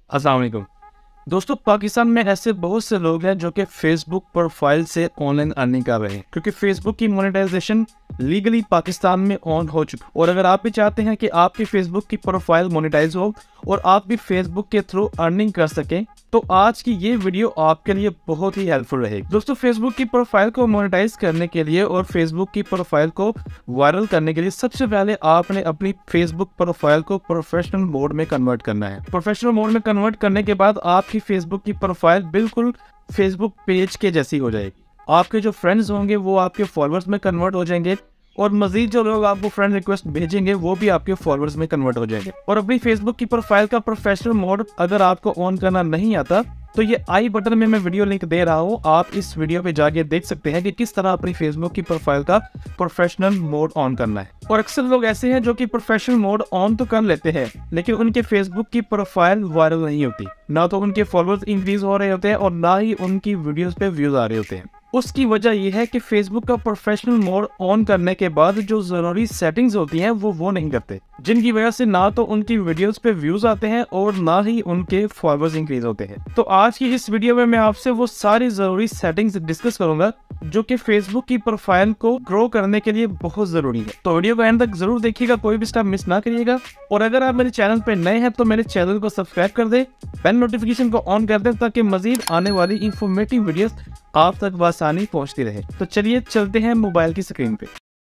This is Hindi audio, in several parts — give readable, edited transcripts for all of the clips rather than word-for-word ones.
अस्सलाम वालेकुम दोस्तों, पाकिस्तान में ऐसे बहुत से लोग हैं जो कि फेसबुक प्रोफाइल से ऑनलाइन अर्निंग कर रहे हैं, क्योंकि फेसबुक की मोनेटाइजेशन लीगली पाकिस्तान में ऑन हो चुकी। और अगर आप भी चाहते हैं कि आपकी फेसबुक की प्रोफाइल मोनेटाइज हो और आप भी फेसबुक के थ्रू अर्निंग कर सकें, तो आज की ये वीडियो आपके लिए बहुत ही हेल्पफुल रहेगी। दोस्तों, फेसबुक की प्रोफाइल को मोनेटाइज करने के लिए और फेसबुक की प्रोफाइल को वायरल करने के लिए सबसे पहले आपने अपनी फेसबुक प्रोफाइल को प्रोफेशनल मोड में कन्वर्ट करना है। प्रोफेशनल मोड में कन्वर्ट करने के बाद आपकी फेसबुक की प्रोफाइल बिल्कुल फेसबुक पेज के जैसी हो जाएगी। आपके जो फ्रेंड्स होंगे वो आपके फॉलोअर्स में कन्वर्ट हो जाएंगे और मजीद जो लोग आपको फ्रेंड रिक्वेस्ट भेजेंगे वो भी आपके फॉलोअर्स में कन्वर्ट हो जाएंगे। और अपनी फेसबुक की प्रोफाइल का प्रोफेशनल मोड अगर आपको ऑन करना नहीं आता तो ये आई बटन में मैं वीडियो लिंक दे रहा हूँ, आप इस वीडियो पे जाके देख सकते हैं कि किस तरह अपनी फेसबुक की प्रोफाइल का प्रोफेशनल मोड ऑन करना है। और अक्सर लोग ऐसे हैं जो कि प्रोफेशनल मोड ऑन तो कर लेते हैं लेकिन उनके फेसबुक की प्रोफाइल वायरल नहीं होती, ना तो उनके फॉलोअर्स इंक्रीज हो रहे होते हैं और ना ही उनकी वीडियोस पे व्यूज आ रहे होते हैं। उसकी वजह यह है कि फेसबुक का प्रोफेशनल मोड ऑन करने के बाद जो जरूरी सेटिंग्स होती हैं वो नहीं करते, जिनकी वजह से ना तो उनकी वीडियोस पे व्यूज आते हैं और ना ही उनके फॉलोअर्स इंक्रीज होते हैं। तो आज की इस वीडियो में मैं आपसे वो सारी जरूरी सेटिंग्स डिस्कस करूंगा जो कि फेसबुक की प्रोफाइल को ग्रो करने के लिए बहुत जरूरी है। तो वीडियो को एंड तक जरूर देखिएगा, कोई भी स्टेप मिस ना करिएगा। और अगर आप मेरे चैनल पे नए हैं तो मेरे चैनल को सब्सक्राइब कर दें, बेल नोटिफिकेशन को ऑन कर दें ताकि मजीद आने वाली इंफॉर्मेटिव वीडियोस आप तक बआसानी पहुंचती रहे। तो चलिए चलते हैं मोबाइल की स्क्रीन पे।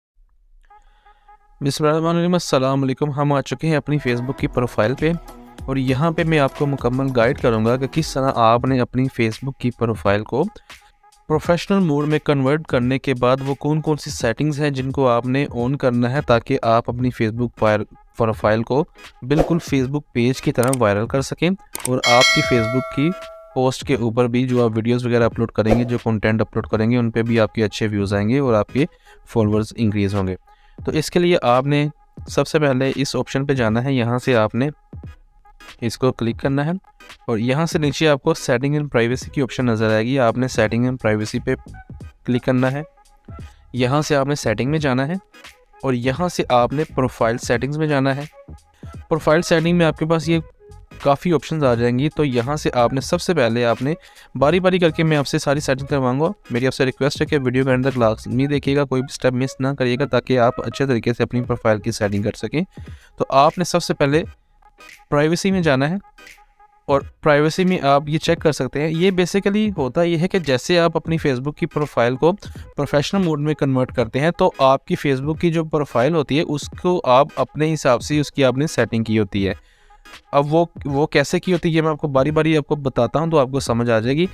अस्सलाम वालेकुम। हम आ चुके हैं अपनी फेसबुक की प्रोफाइल पे और यहाँ पे मैं आपको मुकम्मल गाइड करूँगा कि किस तरह आपने अपनी फेसबुक की प्रोफाइल को प्रोफेशनल मोड में कन्वर्ट करने के बाद वो कौन कौन सी सेटिंग्स हैं जिनको आपने ऑन करना है ताकि आप अपनी फेसबुक प्रोफाइल को बिल्कुल फेसबुक पेज की तरह वायरल कर सकें और आपकी फेसबुक की पोस्ट के ऊपर भी जो आप वीडियोस वगैरह अपलोड करेंगे, जो कंटेंट अपलोड करेंगे, उन पे भी आपके अच्छे व्यूज़ आएंगे और आपके फॉलोअर्स इंक्रीज़ होंगे। तो इसके लिए आपने सबसे पहले इस ऑप्शन पे जाना है, यहाँ से आपने इसको क्लिक करना है और यहाँ से नीचे आपको सेटिंग एंड प्राइवेसी की ऑप्शन नज़र आएगी। आपने सेटिंग एंड प्राइवेसी पे क्लिक करना है, यहाँ से आपने सेटिंग में जाना है और यहाँ से आपने प्रोफाइल सेटिंग्स में जाना है। प्रोफाइल सेटिंग में आपके पास ये काफ़ी ऑप्शंस आ जाएंगी। तो यहाँ से आपने सबसे पहले आपने बारी बारी करके मैं आपसे सारी सेटिंग करवाऊंगा। मेरी आपसे रिक्वेस्ट है कि वीडियो के अंदर लाजमी देखिएगा, कोई भी स्टेप मिस ना करिएगा ताकि आप अच्छे तरीके से अपनी प्रोफाइल की सेटिंग कर सकें। तो आपने सबसे पहले प्राइवेसी में जाना है और प्राइवेसी में आप ये चेक कर सकते हैं। ये बेसिकली होता ये है कि जैसे आप अपनी फेसबुक की प्रोफाइल को प्रोफेशनल मोड में कन्वर्ट करते हैं तो आपकी फेसबुक की जो प्रोफाइल होती है उसको आप अपने हिसाब से उसकी आपने सेटिंग की होती है। अब वो कैसे की होती है मैं आपको बारी बारी आपको बताता हूं तो आपको समझ आ जाएगी।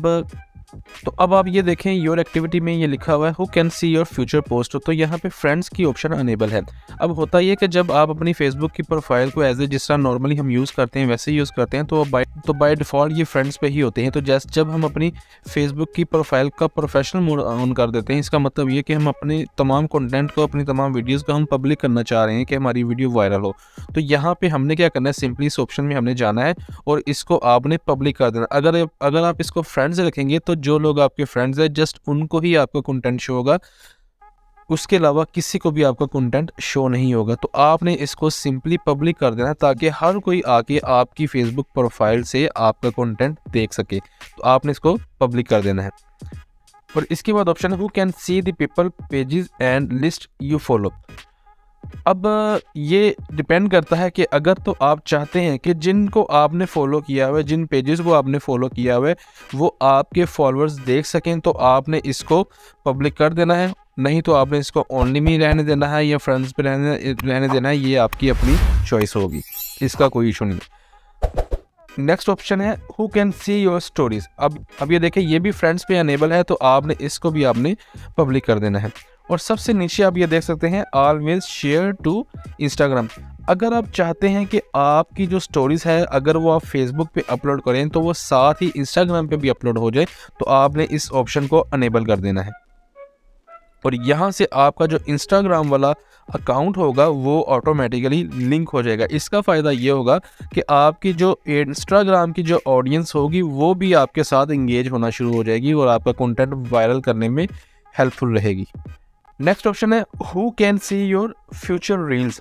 अब आप ये देखें, योर एक्टिविटी में ये लिखा हुआ है who can see your future post. तो यहाँ पे फ्रेंड्स की ऑप्शन अनेबल है। अब होता ये कि जब आप अपनी फेसबुक की प्रोफाइल को एज ए जिस तरह नॉर्मली हम यूज़ करते हैं वैसे यूज़ करते हैं तो बाय डिफ़ॉल्ट ये फ्रेंड्स पे ही होते हैं। तो जब हम अपनी फेसबुक की प्रोफाइल का प्रोफेशनल मोड ऑन कर देते हैं, इसका मतलब ये कि हम अपने तमाम कंटेंट को, अपनी तमाम वीडियोज़ को हम पब्लिक करना चाह रहे हैं कि हमारी वीडियो वायरल हो। तो यहाँ पे हमने क्या करना है, सिंपली इस ऑप्शन में हमने जाना है और इसको आपने पब्लिक कर देना। अगर आप इसको फ्रेंड्स रखेंगे तो जो लोग आपके फ्रेंड्स हैं जस्ट उनको ही आपका कंटेंट शो होगा, उसके अलावा किसी को भी आपका कंटेंट शो नहीं होगा। तो आपने इसको सिंपली पब्लिक कर देना ताकि हर कोई आके आपकी फेसबुक प्रोफाइल से आपका कंटेंट देख सके। तो आपने इसको पब्लिक कर देना है और इसके बाद ऑप्शन है who can see the people pages and list you follow. अब ये डिपेंड करता है कि अगर तो आप चाहते हैं कि जिनको आपने फॉलो किया हुआ है, जिन पेजेस को आपने फॉलो किया हुआ है वो आपके फॉलोअर्स देख सकें तो आपने इसको पब्लिक कर देना है, नहीं तो आपने इसको ओनली में रहने देना है या फ्रेंड्स पे रहने देना है। ये आपकी अपनी चॉइस होगी, इसका कोई इशू नहीं। नेक्स्ट ऑप्शन है who can see your stories. अब ये देखें, ये भी फ्रेंड्स पे अनेबल है तो आपने इसको भी आपने पब्लिक कर देना है। और सबसे नीचे आप ये देख सकते हैं ऑलवेज शेयर टू इंस्टाग्राम। अगर आप चाहते हैं कि आपकी जो स्टोरीज है अगर वो आप फेसबुक पे अपलोड करें तो वो साथ ही इंस्टाग्राम पे भी अपलोड हो जाए, तो आपने इस ऑप्शन को अनेबल कर देना है और यहाँ से आपका जो इंस्टाग्राम वाला अकाउंट होगा वो ऑटोमेटिकली लिंक हो जाएगा। इसका फ़ायदा ये होगा कि आपकी जो इंस्टाग्राम की जो ऑडियंस होगी वो भी आपके साथ इंगेज होना शुरू हो जाएगी और आपका कंटेंट वायरल करने में हेल्पफुल रहेगी। नेक्स्ट ऑप्शन है who can see your future reels.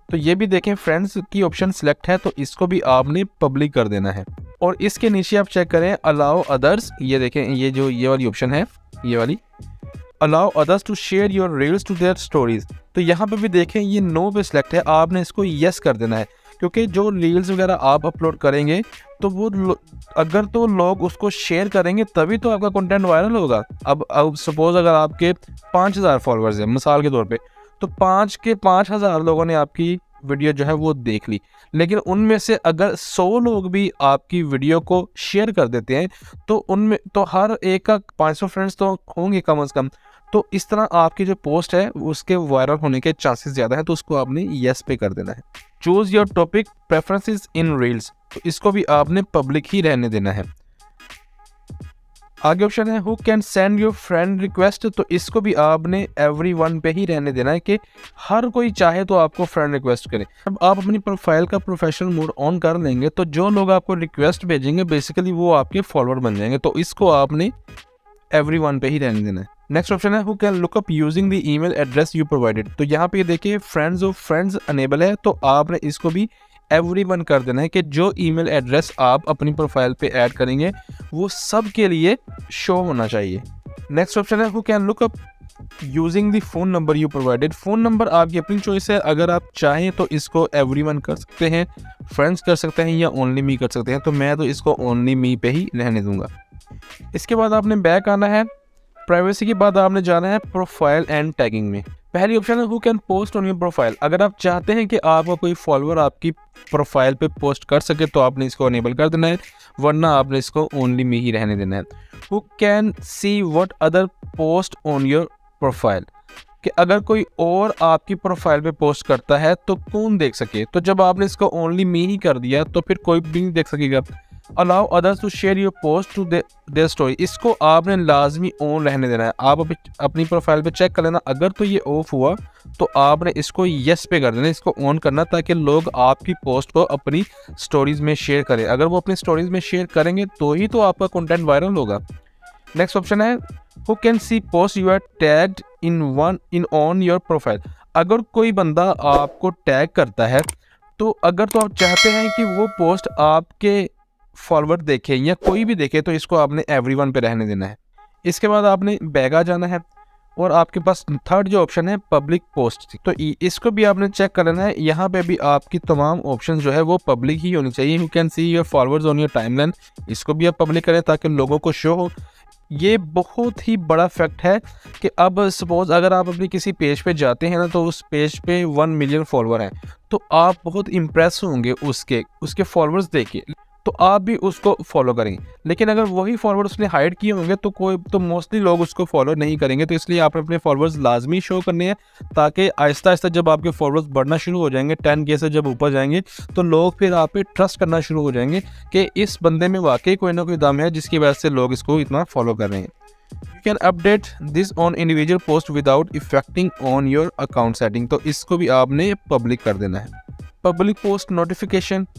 तो ये भी देखें फ्रेंड्स की ऑप्शन सिलेक्ट है, तो इसको भी आपने पब्लिक कर देना है। और इसके नीचे आप चेक करें अलाउ अदर्स, ये देखें ये वाली ऑप्शन है, ये वाली allow others to share your reels to their stories. तो यहाँ पे भी देखें ये नो पे सिलेक्ट है, आपने इसको यस कर देना है, क्योंकि जो रील्स वगैरह आप अपलोड करेंगे तो वो अगर तो लोग उसको शेयर करेंगे तभी तो आपका कंटेंट वायरल होगा। अब सपोज अगर आपके 5000 फॉलोअर्स हैं मिसाल के तौर पे, तो 5 के 5000 लोगों ने आपकी वीडियो जो है वो देख ली, लेकिन उनमें से अगर 100 लोग भी आपकी वीडियो को शेयर कर देते हैं तो उनमें तो हर एक का 500 फ्रेंड्स तो होंगे कम से कम। तो इस तरह आपकी जो पोस्ट है उसके वायरल होने के चांसेस ज़्यादा है, तो उसको आपने यस पे कर देना है। Choose your topic preferences in reels, तो इसको भी आपने पब्लिक ही रहने देना है। आगे ऑप्शन है who can send your friend request, तो इसको भी आपने एवरीवन पे ही रहने देना है कि हर कोई चाहे तो आपको फ्रेंड रिक्वेस्ट करे। अब आप अपनी प्रोफाइल का प्रोफेशनल मोड ऑन कर लेंगे तो जो लोग आपको रिक्वेस्ट भेजेंगे बेसिकली वो आपके फॉलोअर बन जाएंगे, तो इसको आपने एवरीवन पे ही रहने देना है। नेक्स्ट ऑप्शन है who can look up using the email address you provided, तो यहाँ पे देखिए फ्रेंड्स ऑफ फ्रेंड्स अनेबल है, तो आपने इसको भी एवरीवन कर देना है कि जो ईमेल एड्रेस आप अपनी प्रोफाइल पे ऐड करेंगे वो सब के लिए शो होना चाहिए। नेक्स्ट ऑप्शन है who can look up using the phone number you provided, phone number आपकी अपनी चॉइस है, अगर आप चाहें तो इसको एवरीवन कर सकते हैं, फ्रेंड्स कर सकते हैं या ओनली मी कर सकते हैं, तो मैं तो इसको ओनली मी पे ही रहने दूंगा। इसके बाद आपने बैक आना है, प्राइवेसी के बाद आपने जाना है प्रोफाइल एंड टैगिंग में। पहली ऑप्शन है who can post on your profile, अगर आप चाहते हैं कि आपका कोई फॉलोअर आपकी प्रोफाइल पे पोस्ट कर सके तो आपने इसको अनेबल कर देना है, वरना आपने इसको ओनली मी ही रहने देना है। Who can see what other post on your profile, कि अगर कोई और आपकी प्रोफाइल पे पोस्ट करता है तो कौन देख सके, तो जब आपने इसको ओनली मी ही कर दिया तो फिर कोई भी नहीं देख सकेगा। Allow others to share your post to their story, इसको आपने लाजमी ऑन रहने देना है। आप अपनी प्रोफाइल पे चेक कर लेना, अगर तो ये ऑफ हुआ तो आपने इसको यस पे कर देना, इसको ऑन करना, ताकि लोग आपकी पोस्ट को अपनी स्टोरीज में शेयर करें। अगर वो अपनी स्टोरीज में शेयर करेंगे तो ही तो आपका कंटेंट वायरल होगा। नेक्स्ट ऑप्शन है who can see post you are tagged in on your profile, अगर कोई बंदा आपको टैग करता है तो अगर तो आप चाहते हैं कि वो पोस्ट आपके फॉरवर्ड देखे या कोई भी देखे तो इसको आपने एवरीवन पे रहने देना है। इसके बाद आपने बैक आ जाना है और आपके पास थर्ड जो ऑप्शन है पब्लिक पोस्ट, तो इसको भी आपने चेक कर लेना है। यहाँ पे भी आपकी तमाम ऑप्शन जो है वो पब्लिक ही होनी चाहिए। You can see your forwards on your timeline, इसको भी आप पब्लिक करें ताकि लोगों को शो हो। ये बहुत ही बड़ा फैक्ट है कि अब सपोज अगर आप अपनी किसी पेज पे जाते हैं ना तो उस पेज पे 1 मिलियन फॉलोअर हैं, तो आप बहुत इम्प्रेस होंगे उसके फॉलोअर्स देख के, तो आप भी उसको फॉलो करेंगे। लेकिन अगर वही फॉलोअर्स उसने हाइड किए होंगे तो मोस्टली लोग उसको फॉलो नहीं करेंगे। तो इसलिए आपने अपने फॉलोअर्स लाजमी शो करने हैं, ताकि आहिस्ता आहिस्ता जब आपके फॉलोअर्स बढ़ना शुरू हो जाएंगे, 10K से जब ऊपर जाएंगे तो लोग फिर आप पे ट्रस्ट करना शुरू हो जाएंगे कि इस बंदे में वाकई कोई ना कोई दम है जिसकी वजह से लोग इसको इतना फॉलो कर रहे हैं। You can update this on individual post without affecting on your account setting, तो इसको भी आपने पब्लिक कर देना है। पब्लिक पोस्ट नोटिफिकेशन,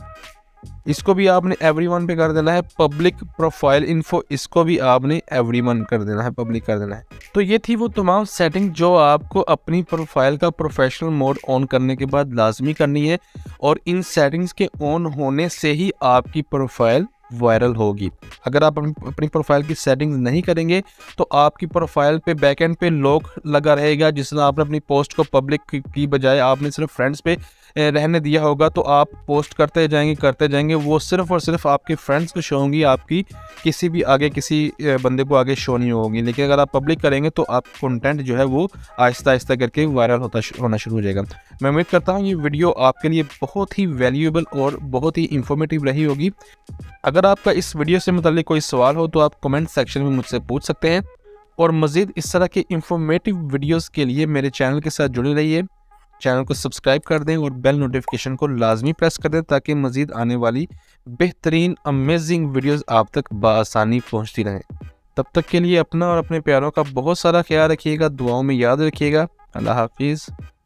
इसको भी आपने एवरीवन पे कर देना है। पब्लिक प्रोफाइल इन्फो, इसको भी आपने एवरीवन कर देना है, पब्लिक कर देना है। तो ये थी वो तमाम सेटिंग जो आपको अपनी प्रोफाइल का प्रोफेशनल मोड ऑन करने के बाद लाजमी करनी है, और इन सेटिंग्स के ऑन होने से ही आपकी प्रोफाइल वायरल होगी। अगर आप अपनी प्रोफाइल की सेटिंग्स नहीं करेंगे तो आपकी प्रोफाइल पे बैकएंड पे लॉक लगा रहेगा। जिस तरह आपने अपनी पोस्ट को पब्लिक की बजाय आपने सिर्फ फ्रेंड्स पे रहने दिया होगा, तो आप पोस्ट करते जाएंगे, वो सिर्फ और सिर्फ आपके फ्रेंड्स को शो होंगी, आपकी किसी बंदे को आगे शो नहीं होगी। लेकिन अगर आप पब्लिक करेंगे तो आप कंटेंट जो है वो आहिस्ता आहिस्ता करके वायरल होना शुरू हो जाएगा। मैं उम्मीद करता हूँ ये वीडियो आपके लिए बहुत ही वैल्यूएबल और बहुत ही इंफॉर्मेटिव रही होगी। अगर आपका इस वीडियो से मुताल्लिक कोई सवाल हो तो आप कमेंट सेक्शन में मुझसे पूछ सकते हैं, और मज़ीद इस तरह के इंफॉर्मेटिव वीडियोस के लिए मेरे चैनल के साथ जुड़े रहिए। चैनल को सब्सक्राइब कर दें और बेल नोटिफिकेशन को लाजमी प्रेस कर दें ताकि मज़ीद आने वाली बेहतरीन अमेजिंग वीडियोस आप तक बआसानी पहुंचती रहें। तब तक के लिए अपना और अपने प्यारों का बहुत सारा ख्याल रखिएगा, दुआओं में याद रखिएगा। अल्लाह हाफिज़।